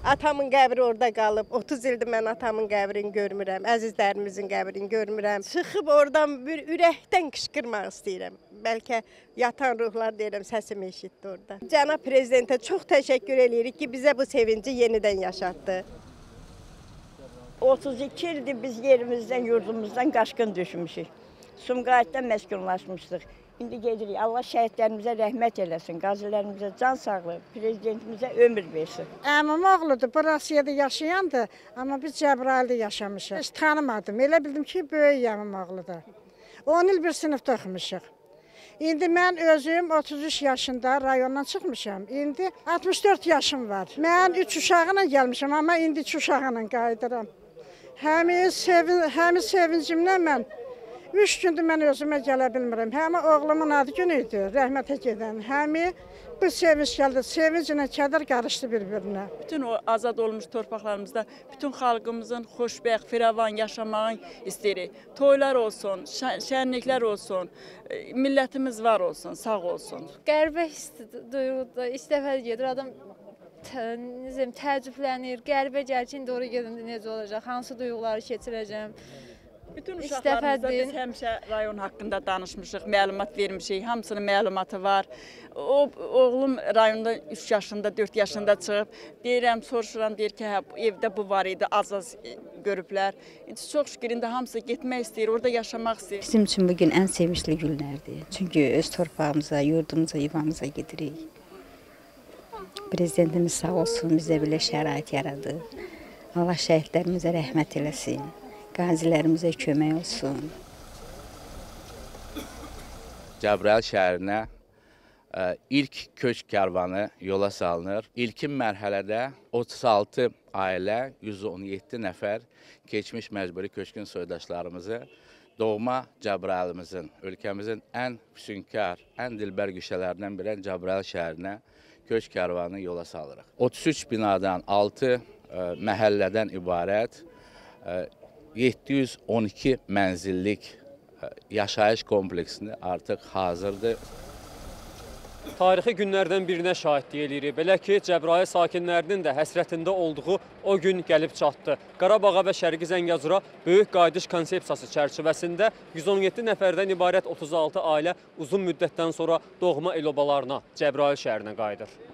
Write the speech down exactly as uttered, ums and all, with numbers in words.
Atamın qəbri orada qalıb. otuz ildir mən atamın qəbrini görmürəm, əzizlərimizin qəbrini görmürəm. Çıxıb oradan bir ürəkdən qışqırmaq istəyirəm. Bəlkə yatan ruhlar deyirəm, səsimi eşitdi orada. Cənab Prezidentə çox təşəkkür edirik ki, bizə bu sevinci yenidən yaşatdı. otuz iki ildir biz yerimizdən, yurdumuzdan qaçqın düşmüşük. Sumqayıtdan məskunlaşmışdıq. İndi gedirik. Allah şəhidlərimizə rəhmət eləsin, qazilərimizə can sağlığı, prezidentimizə ömür versin. Əmim oğludur, bu Rusiyada yaşayandır, amma biz Cəbrayılda yaşamışıq. Heç tanımadım, elə bildim ki, böyük əmim oğludur. on il bir sinifdə oxumuşuq. İndi mən özüm otuz üç yaşında rayondan çıxmışam. İndi altmış dörd yaşım var. Mən üç uşağıyla gəlmişəm, amma indi üç uşağıyla qayıdıram. Həmin sevin, həmin sevincimlə mən üç gündür mən özümə gələ bilmirəm. Həmin oğlumun adı günü idi, rəhmətə gedən. Həmin bu sevinç gəldi, sevinclə kədər qarışdı bir-birinə. Bütün o azad olmuş torpaqlarımızda bütün xalqımızın xoşbəxt, firavan yaşamağını istəyirik. Toylar olsun, şənliklər olsun, millətimiz var olsun, sağ olsun. Qəribə duyğudur, ilk dəfə gedir adam necəm təəccüblənir, qəribə gəlir ki, indi oraya gedəndə necə olacaq, hansı duyğuları keçirəcəm. Bütün uşaqlarımızda biz həmişə rayon haqqında danışmışıq, məlumat vermişik, hamısının məlumatı var. O, oğlum rayonda üç yaşında, dörd yaşında çıxıb, deyirəm, soruşuram, deyir ki, hə, evdə bu var idi, az-az görüblər. İndi çox şükür, indi hamısı getmək istəyir, orada yaşamaq istəyir. Bizim üçün bugün ən sevinçli günlərdir. Çünki öz torpağımıza, yurdumuza, yuvamıza gedirik. Prezidentimiz sağ olsun, bizə belə şərait yaradı. Allah şəhidlərimizə rəhmət eləsin. Qazilərimizə kömək olsun. Cəbrayıl şəhərinə ə, ilk köç karvanı yola salınır. İlkin mərhələdə otuz altı ailə, yüz on yeddi nəfər keçmiş məcburi köçkün soydaşlarımızı doğma Cəbrayılımızın, ölkəmizin ən füsunkar, ən dilbər güşələrindən biri Cəbrayıl şəhərinə köç karvanı yola salırıq. otuz üç binadan altı ə, məhəllədən ibarət ə, yeddi yüz on iki mənzillik yaşayış kompleksini artıq hazırdır. Tarixi günlərdən birinə şahidlik edirik. Belə ki, Cəbrayıl sakinlərinin də həsrətində olduğu o gün gəlib çatdı. Qarabağa və Şərqi Zəngəzura böyük qayıdış konsepsiyası çərçivəsində yüz on yeddi nəfərdən ibarət otuz altı ailə uzun müddətdən sonra doğma el-obalarına, Cəbrayıl şəhərinə qayıdır.